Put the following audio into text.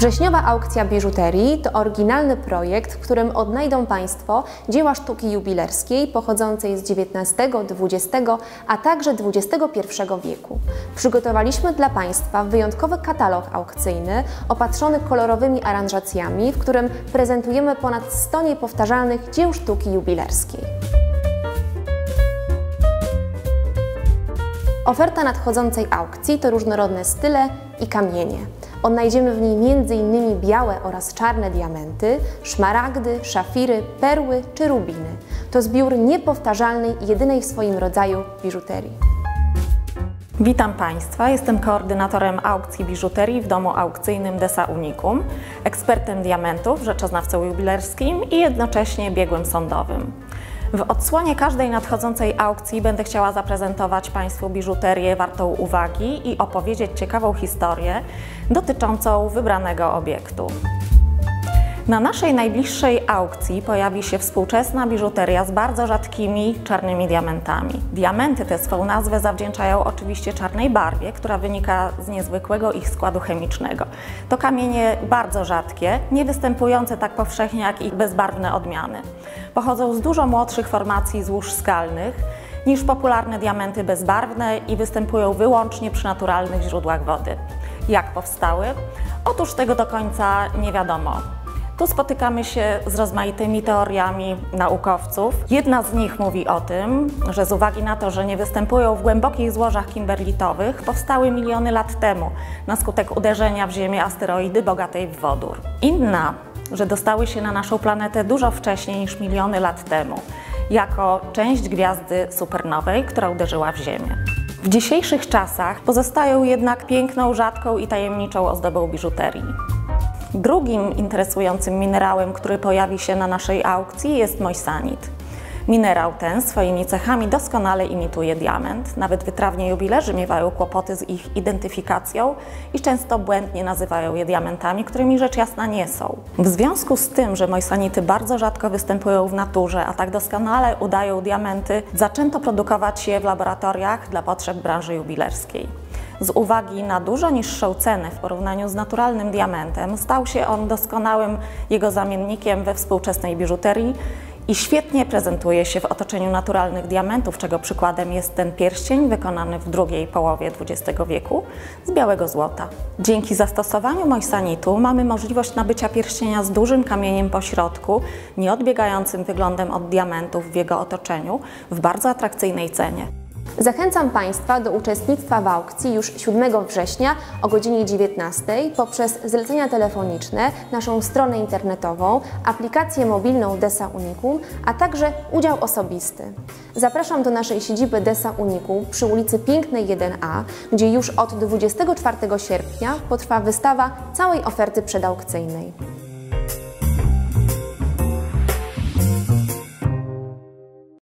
Wrześniowa aukcja biżuterii to oryginalny projekt, w którym odnajdą Państwo dzieła sztuki jubilerskiej pochodzącej z XIX, XX, a także XXI wieku. Przygotowaliśmy dla Państwa wyjątkowy katalog aukcyjny opatrzony kolorowymi aranżacjami, w którym prezentujemy ponad 100 niepowtarzalnych dzieł sztuki jubilerskiej. Oferta nadchodzącej aukcji to różnorodne style i kamienie. Odnajdziemy w niej m.in. białe oraz czarne diamenty, szmaragdy, szafiry, perły czy rubiny. To zbiór niepowtarzalnej i jedynej w swoim rodzaju biżuterii. Witam Państwa, jestem koordynatorem aukcji biżuterii w domu aukcyjnym Desa Unicum, ekspertem diamentów, rzeczoznawcą jubilerskim i jednocześnie biegłym sądowym. W odsłonie każdej nadchodzącej aukcji będę chciała zaprezentować Państwu biżuterię wartą uwagi i opowiedzieć ciekawą historię dotyczącą wybranego obiektu. Na naszej najbliższej aukcji pojawi się współczesna biżuteria z bardzo rzadkimi czarnymi diamentami. Diamenty te swą nazwę zawdzięczają oczywiście czarnej barwie, która wynika z niezwykłego ich składu chemicznego. To kamienie bardzo rzadkie, nie występujące tak powszechnie jak ich bezbarwne odmiany. Pochodzą z dużo młodszych formacji złóż skalnych niż popularne diamenty bezbarwne i występują wyłącznie przy naturalnych źródłach wody. Jak powstały? Otóż tego do końca nie wiadomo. Tu spotykamy się z rozmaitymi teoriami naukowców. Jedna z nich mówi o tym, że z uwagi na to, że nie występują w głębokich złożach kimberlitowych, powstały miliony lat temu na skutek uderzenia w Ziemię asteroidy bogatej w wodór. Inna, że dostały się na naszą planetę dużo wcześniej niż miliony lat temu, jako część gwiazdy supernowej, która uderzyła w Ziemię. W dzisiejszych czasach pozostają jednak piękną, rzadką i tajemniczą ozdobą biżuterii. Drugim interesującym minerałem, który pojawi się na naszej aukcji, jest moissanit. Minerał ten swoimi cechami doskonale imituje diament. Nawet wytrawni jubilerzy miewają kłopoty z ich identyfikacją i często błędnie nazywają je diamentami, którymi rzecz jasna nie są. W związku z tym, że moissannity bardzo rzadko występują w naturze, a tak doskonale udają diamenty, zaczęto produkować je w laboratoriach dla potrzeb branży jubilerskiej. Z uwagi na dużo niższą cenę w porównaniu z naturalnym diamentem, stał się on doskonałym jego zamiennikiem we współczesnej biżuterii i świetnie prezentuje się w otoczeniu naturalnych diamentów, czego przykładem jest ten pierścień wykonany w drugiej połowie XX wieku z białego złota. Dzięki zastosowaniu moissanitu mamy możliwość nabycia pierścienia z dużym kamieniem po środku, nieodbiegającym wyglądem od diamentów w jego otoczeniu, w bardzo atrakcyjnej cenie. Zachęcam Państwa do uczestnictwa w aukcji już 7 września o godzinie 19 poprzez zlecenia telefoniczne, naszą stronę internetową, aplikację mobilną Desa Unicum, a także udział osobisty. Zapraszam do naszej siedziby Desa Unicum przy ulicy Pięknej 1A, gdzie już od 24 sierpnia potrwa wystawa całej oferty przedaukcyjnej.